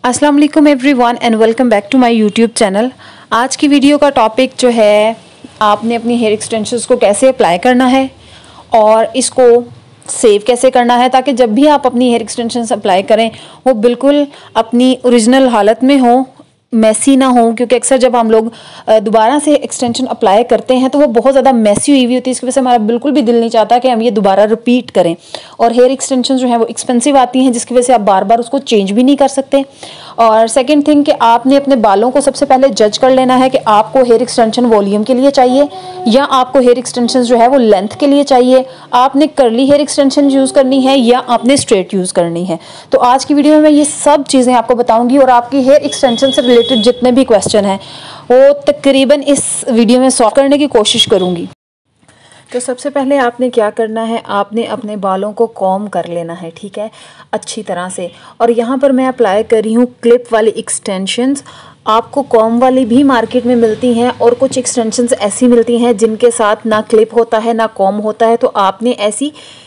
अस्सलाम वालेकुम everyone and welcome back to my YouTube channel. आज की वीडियो का टॉपिक जो है, आपने अपनी हेयर एक्सटेंशंस को कैसे अप्लाई करना है और इसको सेव कैसे करना है, ताकि जब भी आप अपनी हेयर एक्सटेंशंस अप्लाई करें वो बिल्कुल अपनी ओरिजिनल हालत में हो, मैसी ना हो। क्योंकि अक्सर जब हम लोग दोबारा से एक्सटेंशन अप्लाई करते हैं तो वो बहुत ज़्यादा मैसी हुई होती है। इसकी वजह से हमारा बिल्कुल भी दिल नहीं चाहता कि हम ये दोबारा रिपीट करें। और हेयर एक्सटेंशन जो है वो एक्सपेंसिव आती हैं, जिसकी वजह से आप बार बार उसको चेंज भी नहीं कर सकते। और सेकेंड थिंग कि आपने अपने बालों को सबसे पहले जज कर लेना है कि आपको हेयर एक्सटेंशन वॉल्यूम के लिए चाहिए या आपको हेयर एक्सटेंशन जो है वो लेंथ के लिए चाहिए। आपने कर्ली हेयर एक्सटेंशन यूज़ करनी है या आपने स्ट्रेट यूज़ करनी है। तो आज की वीडियो में मैं ये सब चीज़ें आपको बताऊंगी और आपकी हेयर एक्सटेंशन से रिलेटेड जितने भी क्वेश्चन हैं वो तकरीबन इस वीडियो में सॉल्व करने की कोशिश करूंगी। तो सबसे पहले आपने क्या करना है, आपने अपने बालों को कॉम्ब कर लेना है, ठीक है, अच्छी तरह से। और यहाँ पर मैं अप्लाई कर रही हूँ क्लिप वाली एक्सटेंशंस। आपको कॉम्ब वाली भी मार्केट में मिलती हैं और कुछ एक्सटेंशंस ऐसी मिलती हैं जिनके साथ ना क्लिप होता है ना कॉम्ब होता है। तो आपने ऐसी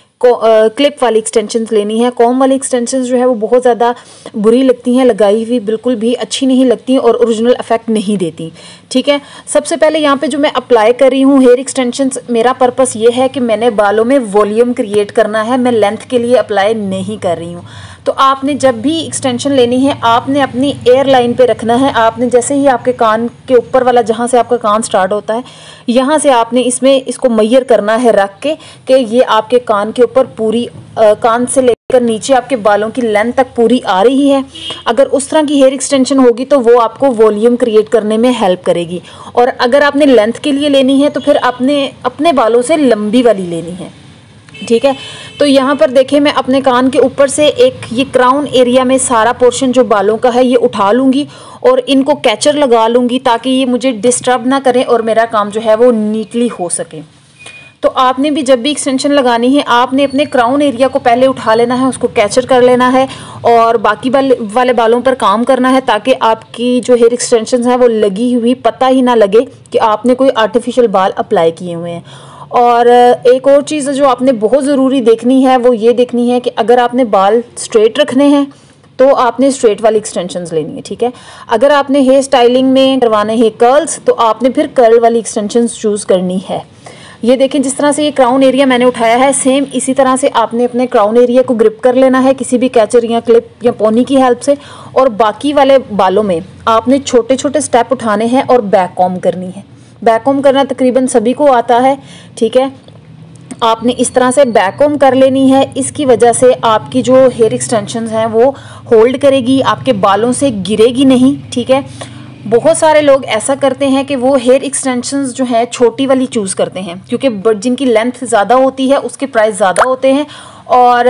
क्लिप वाली एक्सटेंशंस लेनी है। कॉम्ब वाली एक्सटेंशंस जो है वो बहुत ज़्यादा बुरी लगती हैं, लगाई हुई बिल्कुल भी अच्छी नहीं लगती और ओरिजिनल इफेक्ट नहीं देती, ठीक है। सबसे पहले यहाँ पे जो मैं अप्लाई कर रही हूँ हेयर एक्सटेंशंस, मेरा पर्पस ये है कि मैंने बालों में वॉल्यूम क्रिएट करना है, मैं लेंथ के लिए अप्लाई नहीं कर रही हूँ। तो आपने जब भी एक्सटेंशन लेनी है आपने अपनी एयर लाइन पे रखना है। आपने जैसे ही आपके कान के ऊपर वाला, जहाँ से आपका कान स्टार्ट होता है, यहाँ से आपने इसको मैयर करना है रख के कि ये आपके कान के ऊपर पूरी कान से लेकर नीचे आपके बालों की लेंथ तक पूरी आ रही है। अगर उस तरह की हेयर एक्सटेंशन होगी तो वो आपको वॉल्यूम क्रिएट करने में हेल्प करेगी। और अगर आपने लेंथ के लिए लेनी है तो फिर आपने अपने बालों से लंबी वाली लेनी है, ठीक है। तो यहाँ पर देखें, मैं अपने कान के ऊपर से एक ये क्राउन एरिया में सारा पोर्शन जो बालों का है ये उठा लूँगी और इनको कैचर लगा लूँगी ताकि ये मुझे डिस्टर्ब ना करें और मेरा काम जो है वो नीटली हो सके। तो आपने भी जब भी एक्सटेंशन लगानी है आपने अपने क्राउन एरिया को पहले उठा लेना है, उसको कैचर कर लेना है और बाकी वाले बालों पर काम करना है ताकि आपकी जो हेयर एक्सटेंशन है वो लगी हुई पता ही ना लगे कि आपने कोई आर्टिफिशियल बाल अप्लाई किए हुए हैं। और एक और चीज़ जो आपने बहुत ज़रूरी देखनी है वो ये देखनी है कि अगर आपने बाल स्ट्रेट रखने हैं तो आपने स्ट्रेट वाली एक्सटेंशंस लेनी है, ठीक है। अगर आपने हेयर स्टाइलिंग में करवाने हैं कर्ल्स तो आपने फिर कर्ल वाली एक्सटेंशंस चूज़ करनी है। ये देखें, जिस तरह से ये क्राउन एरिया मैंने उठाया है सेम इसी तरह से आपने अपने क्राउन एरिया को ग्रिप कर लेना है किसी भी कैचर या क्लिप या पोनी की हेल्प से। और बाकी वाले बालों में आपने छोटे छोटे स्टेप उठाने हैं और बैक कॉम्ब करनी है। बैक कॉम्ब करना तकरीबन सभी को आता है, ठीक है। आपने इस तरह से बैक कॉम्ब कर लेनी है। इसकी वजह से आपकी जो हेयर एक्सटेंशंस हैं वो होल्ड करेगी, आपके बालों से गिरेगी नहीं, ठीक है। बहुत सारे लोग ऐसा करते हैं कि वो हेयर एक्सटेंशंस जो है छोटी वाली चूज़ करते हैं क्योंकि जिनकी लेंथ ज़्यादा होती है उसके प्राइस ज़्यादा होते हैं और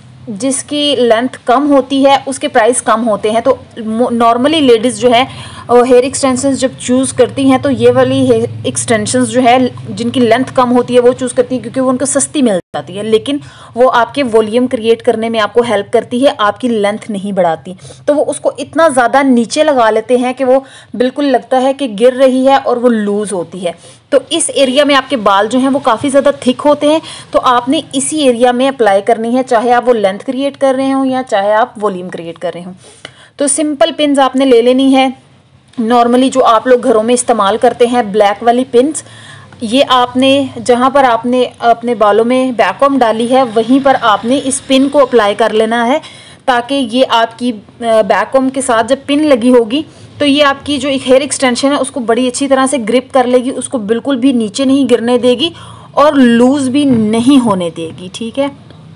जिसकी लेंथ कम होती है उसके प्राइस कम होते हैं। तो नॉर्मली लेडीज़ जो है हेयर एक्सटेंशंस जब चूज़ करती हैं तो ये वाली हेयर एक्सटेंशंस जो है जिनकी लेंथ कम होती है वो चूज़ करती हैं क्योंकि वो उनको सस्ती मिल जाती है, लेकिन वो आपके वॉल्यूम क्रिएट करने में आपको हेल्प करती है, आपकी लेंथ नहीं बढ़ाती। तो वो उसको इतना ज़्यादा नीचे लगा लेते हैं कि वो बिल्कुल लगता है कि गिर रही है और वो लूज़ होती है। तो इस एरिया में आपके बाल जो हैं वो काफ़ी ज़्यादा थिक होते हैं, तो आपने इसी एरिया में अप्लाई करनी है, चाहे आप वो लेंथ क्रिएट कर रहे हो या चाहे आप वॉल्यूम क्रिएट कर रहे हो। तो सिंपल पिन्स आपने ले लेनी है, नॉर्मली जो आप लोग घरों में इस्तेमाल करते हैं ब्लैक वाली पिन्स। ये आपने जहाँ पर आपने अपने बालों में बैक कॉम्ब डाली है वहीं पर आपने इस पिन को अप्लाई कर लेना है ताकि ये आपकी बैक कॉम्ब के साथ जब पिन लगी होगी तो ये आपकी जो एक हेयर एक्सटेंशन है उसको बड़ी अच्छी तरह से ग्रिप कर लेगी, उसको बिल्कुल भी नीचे नहीं गिरने देगी और लूज़ भी नहीं होने देगी, ठीक है।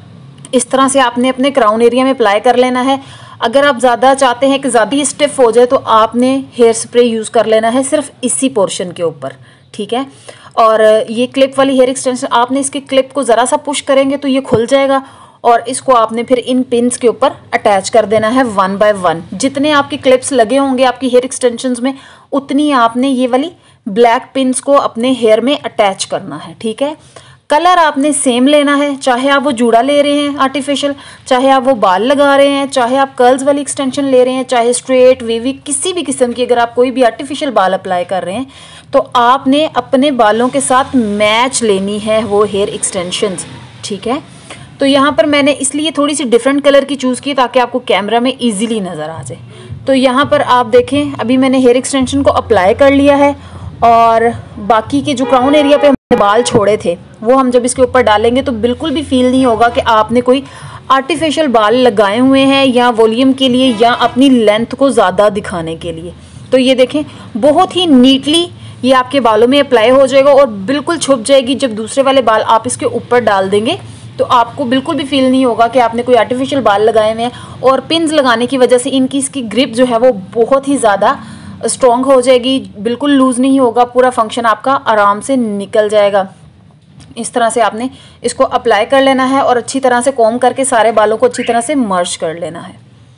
इस तरह से आपने अपने क्राउन एरिया में अप्लाई कर लेना है। अगर आप ज़्यादा चाहते हैं कि ज़्यादा ही स्टिफ हो जाए तो आपने हेयर स्प्रे यूज़ कर लेना है सिर्फ इसी पोर्शन के ऊपर, ठीक है। और ये क्लिप वाली हेयर एक्सटेंशन आपने इसके क्लिप को ज़रा सा पुश करेंगे तो ये खुल जाएगा और इसको आपने फिर इन पिन्स के ऊपर अटैच कर देना है 1 बाय 1। जितने आपके क्लिप्स लगे होंगे आपकी हेयर एक्सटेंशंस में उतनी आपने ये वाली ब्लैक पिन्स को अपने हेयर में अटैच करना है, ठीक है। कलर आपने सेम लेना है, चाहे आप वो जूड़ा ले रहे हैं आर्टिफिशियल, चाहे आप वो बाल लगा रहे हैं, चाहे आप कर्ल्स वाली एक्सटेंशन ले रहे हैं, चाहे स्ट्रेट वेवी किसी भी किस्म की अगर आप कोई भी आर्टिफिशियल बाल अप्लाई कर रहे हैं तो आपने अपने बालों के साथ मैच लेनी है वो हेयर एक्सटेंशंस, ठीक है। तो यहाँ पर मैंने इसलिए थोड़ी सी डिफरेंट कलर की चूज़ की ताकि आपको कैमरा में ईजिली नज़र आ जाए। तो यहाँ पर आप देखें अभी मैंने हेयर एक्सटेंशन को अप्लाई कर लिया है और बाकी के जो क्राउन एरिया पे हमने बाल छोड़े थे वो हम जब इसके ऊपर डालेंगे तो बिल्कुल भी फील नहीं होगा कि आपने कोई आर्टिफिशियल बाल लगाए हुए हैं या वॉल्यूम के लिए या अपनी लेंथ को ज़्यादा दिखाने के लिए। तो ये देखें बहुत ही नीटली ये आपके बालों में अप्लाई हो जाएगा और बिल्कुल छुप जाएगी। जब दूसरे वाले बाल आप इसके ऊपर डाल देंगे तो आपको बिल्कुल भी फील नहीं होगा कि आपने कोई आर्टिफिशियल बाल लगाए हुए हैं। और पिन्स लगाने की वजह से इसकी ग्रिप जो है वो बहुत ही ज़्यादा स्ट्रॉन्ग हो जाएगी, बिल्कुल लूज़ नहीं होगा, पूरा फंक्शन आपका आराम से निकल जाएगा। इस तरह से आपने इसको अप्लाई कर लेना है और अच्छी तरह से कॉम्ब करके सारे बालों को अच्छी तरह से मर्ज कर लेना है।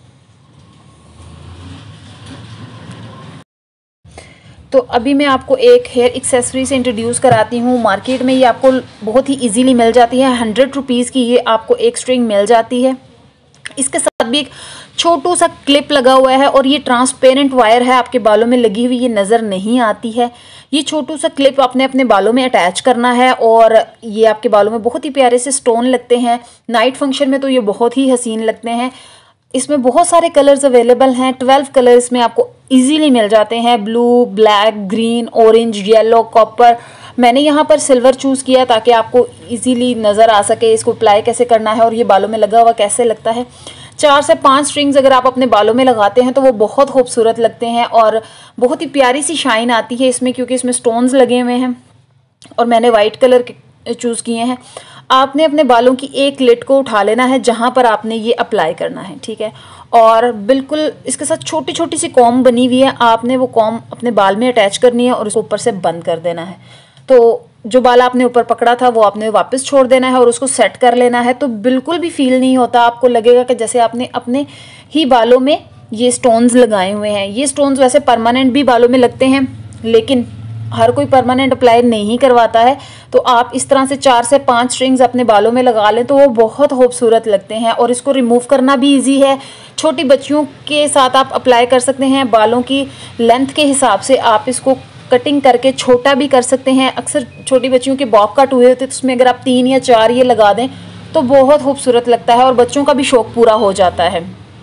तो अभी मैं आपको एक हेयर एक्सेसरी से इंट्रोड्यूस कराती हूँ। मार्केट में ये आपको बहुत ही इजीली मिल जाती है, 100 रुपीज़ की ये आपको एक स्ट्रिंग मिल जाती है। इसके साथ भी एक छोटू सा क्लिप लगा हुआ है और ये ट्रांसपेरेंट वायर है, आपके बालों में लगी हुई ये नज़र नहीं आती है। ये छोटू सा क्लिप आपने अपने बालों में अटैच करना है और ये आपके बालों में बहुत ही प्यारे से स्टोन लगते हैं। नाइट फंक्शन में तो ये बहुत ही हसीन लगते हैं। इसमें बहुत सारे कलर्स अवेलेबल हैं, 12 कलर्स में आपको इजीली मिल जाते हैं, blue, black, green, orange, yellow, copper. मैंने यहाँ पर सिल्वर चूज़ किया ताकि आपको इजीली नज़र आ सके इसको अप्लाई कैसे करना है और ये बालों में लगा हुआ कैसे लगता है। 4 से 5 स्ट्रिंग्स अगर आप अपने बालों में लगाते हैं तो वो बहुत खूबसूरत लगते हैं और बहुत ही प्यारी सी शाइन आती है इसमें, क्योंकि इसमें स्टोन्स लगे हुए हैं और मैंने वाइट कलर के चूज़ किए हैं। आपने अपने बालों की एक लिट को उठा लेना है जहाँ पर आपने ये अप्लाई करना है, ठीक है। और बिल्कुल इसके साथ छोटी छोटी सी कॉम्ब बनी हुई है, आपने वो कॉम्ब अपने बाल में अटैच करनी है और उसको ऊपर से बंद कर देना है। तो जो बाल आपने ऊपर पकड़ा था वो आपने वापस छोड़ देना है और उसको सेट कर लेना है। तो बिल्कुल भी फील नहीं होता, आपको लगेगा कि जैसे आपने अपने ही बालों में ये स्टोन्स लगाए हुए हैं। ये स्टोन्स वैसे परमानेंट भी बालों में लगते हैं, लेकिन हर कोई परमानेंट अप्लाई नहीं करवाता है। तो आप इस तरह से 4 से 5 स्ट्रिंग्स अपने बालों में लगा लें तो वो बहुत खूबसूरत लगते हैं और इसको रिमूव करना भी इजी है। छोटी बच्चियों के साथ आप अप्लाई कर सकते हैं। बालों की लेंथ के हिसाब से आप इसको कटिंग करके छोटा भी कर सकते हैं। अक्सर छोटी बच्चियों के बॉब कट हुए होते हैं तो उसमें अगर आप 3 या 4 ये लगा दें तो बहुत खूबसूरत लगता है और बच्चों का भी शौक़ पूरा हो जाता है,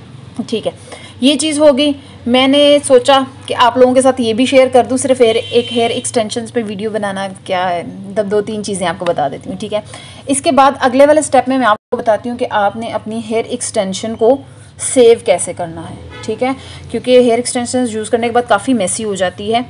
ठीक है। ये चीज़ हो गई। मैंने सोचा कि आप लोगों के साथ ये भी शेयर कर दूं। सिर्फ एक हेयर एक्सटेंशंस पे वीडियो बनाना क्या है, तब 2-3 चीज़ें आपको बता देती हूँ, ठीक है। इसके बाद अगले वाले स्टेप में मैं आपको बताती हूँ कि आपने अपनी हेयर एक्सटेंशन को सेव कैसे करना है, ठीक है, क्योंकि हेयर एक्सटेंशन यूज़ करने के बाद काफ़ी मेसी हो जाती है।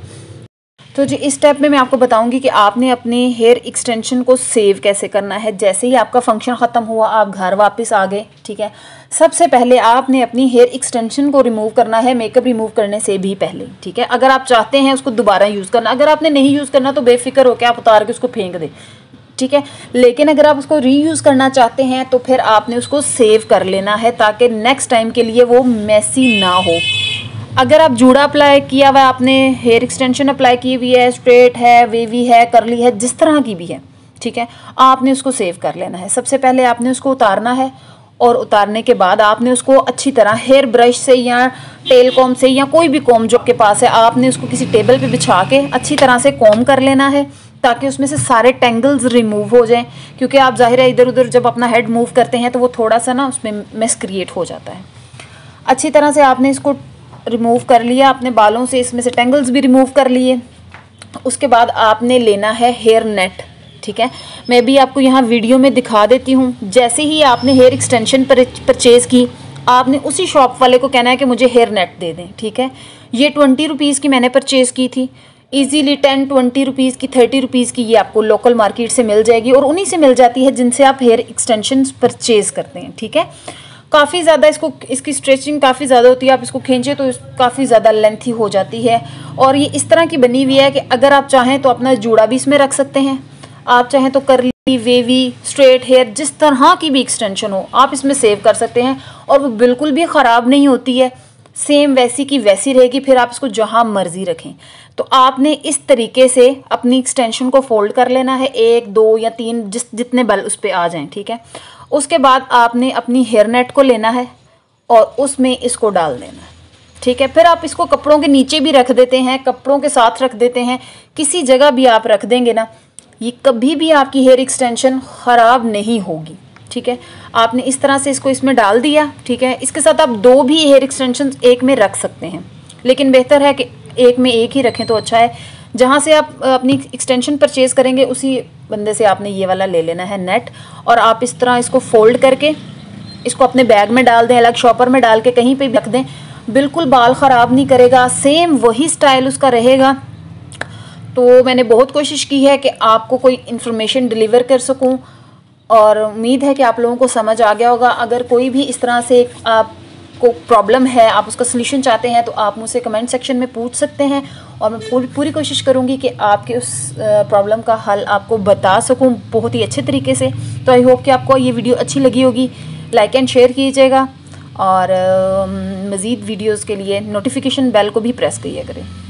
तो जी इस स्टेप में मैं आपको बताऊंगी कि आपने अपने हेयर एक्सटेंशन को सेव कैसे करना है। जैसे ही आपका फंक्शन ख़त्म हुआ, आप घर वापस आ गए, ठीक है, सबसे पहले आपने अपनी हेयर एक्सटेंशन को रिमूव करना है, मेकअप रिमूव करने से भी पहले, ठीक है। अगर आप चाहते हैं उसको दोबारा यूज़ करना, अगर आपने नहीं यूज़ करना तो बेफिक्र होकर आप उतार के उसको फेंक दें, ठीक है। लेकिन अगर आप उसको रीयूज़ करना चाहते हैं तो फिर आपने उसको सेव कर लेना है ताकि नेक्स्ट टाइम के लिए वो मैसी ना हो। अगर आप जूड़ा अप्लाई किया हुआ है, आपने हेयर एक्सटेंशन अप्लाई की हुई है, स्ट्रेट है, वेवी है, करली है, जिस तरह की भी है, ठीक है, आपने उसको सेव कर लेना है। सबसे पहले आपने उसको उतारना है और उतारने के बाद आपने उसको अच्छी तरह हेयर ब्रश से या टेल कॉम से या कोई भी कॉम जो आपके पास है, आपने उसको किसी टेबल पे बिछा के अच्छी तरह से कॉम कर लेना है ताकि उसमें से सारे टेंगल्स रिमूव हो जाएं। क्योंकि आप जाहिर है इधर उधर जब अपना हेड मूव करते हैं तो वो थोड़ा सा ना उसमें मेस क्रिएट हो जाता है। अच्छी तरह से आपने इसको रिमूव कर लिया अपने बालों से, इसमें से टेंगल्स भी रिमूव कर लिए। उसके बाद आपने लेना है हेयर नेट, ठीक है। मैं भी आपको यहाँ वीडियो में दिखा देती हूँ। जैसे ही आपने हेयर एक्सटेंशन परचेज़ की, आपने उसी शॉप वाले को कहना है कि मुझे हेयर नेट दे दें, ठीक है। ये 20 रुपीज़ की मैंने परचेज़ की थी। ईजीली 10-20 रुपीज़ की, 30 रुपीज़ की ये आपको लोकल मार्केट से मिल जाएगी और उन्हीं से मिल जाती है जिनसे आप हेयर एक्सटेंशन परचेज़ करते हैं, ठीक है। काफ़ी ज़्यादा इसकी स्ट्रेचिंग काफ़ी ज़्यादा होती है, आप इसको खींचे तो काफ़ी ज़्यादा लेंथी हो जाती है। और ये इस तरह की बनी हुई है कि अगर आप चाहें तो अपना जूड़ा भी इसमें रख सकते हैं, आप चाहें तो करली, वेवी, स्ट्रेट हेयर, जिस तरह की भी एक्सटेंशन हो आप इसमें सेव कर सकते हैं और वो बिल्कुल भी ख़राब नहीं होती है, सेम वैसी की वैसी रहेगी। फिर आप इसको जहाँ मर्जी रखें। तो आपने इस तरीके से अपनी एक्सटेंशन को फोल्ड कर लेना है, 1, 2 या 3 जितने बल उस पर आ जाएं, ठीक है। उसके बाद आपने अपनी हेयर नेट को लेना है और उसमें इसको डाल देना है, ठीक है। फिर आप इसको कपड़ों के नीचे भी रख देते हैं, कपड़ों के साथ रख देते हैं, किसी जगह भी आप रख देंगे ना, ये कभी भी आपकी हेयर एक्सटेंशन ख़राब नहीं होगी, ठीक है। आपने इस तरह से इसको इसमें डाल दिया, ठीक है। इसके साथ आप 2 भी हेयर एक्सटेंशन एक में रख सकते हैं, लेकिन बेहतर है कि एक में एक ही रखें तो अच्छा है। जहाँ से आप अपनी एक्सटेंशन परचेज़ करेंगे उसी बंदे से आपने ये वाला ले लेना है नेट, और आप इस तरह इसको फोल्ड करके इसको अपने बैग में डाल दें, अलग शॉपर में डाल के कहीं पे भी रख दें, बिल्कुल बाल ख़राब नहीं करेगा, सेम वही स्टाइल उसका रहेगा। तो मैंने बहुत कोशिश की है कि आपको कोई इन्फॉर्मेशन डिलीवर कर सकूं, और उम्मीद है कि आप लोगों को समझ आ गया होगा। अगर कोई भी इस तरह से आपको प्रॉब्लम है, आप उसका सलूशन चाहते हैं, तो आप मुझसे कमेंट सेक्शन में पूछ सकते हैं, और मैं पूरी कोशिश करूंगी कि आपके उस प्रॉब्लम का हल आपको बता सकूं बहुत ही अच्छे तरीके से। तो आई होप कि आपको ये वीडियो अच्छी लगी होगी। लाइक एंड शेयर कीजिएगा, और मज़ीद वीडियोज़ के लिए नोटिफिकेशन बेल को भी प्रेस किया करें।